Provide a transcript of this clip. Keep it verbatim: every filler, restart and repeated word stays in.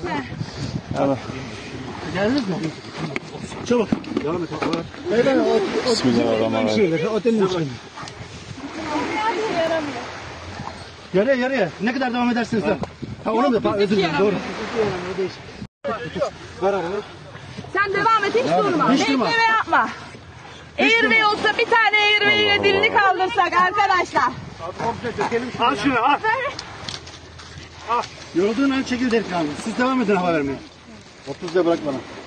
Evet. Geldiniz mi? Çabuk. Devam et. Beyler o Bismillahirrahmanirrahim. o demin için. Yarıya yarıya. Ne kadar devam edersiniz de. Ha onu da özür dilerim. Doğru. Ver arabayı. Sen devam et, hiç durma. Bekleme yapma. Airway olsa bir tane Airway ile dilini kaldırsak arkadaşlar. Al şunu al. Al. Yorulduğun an çekil derim abi. Siz devam edin hava vermeye. otuzda bırak bana.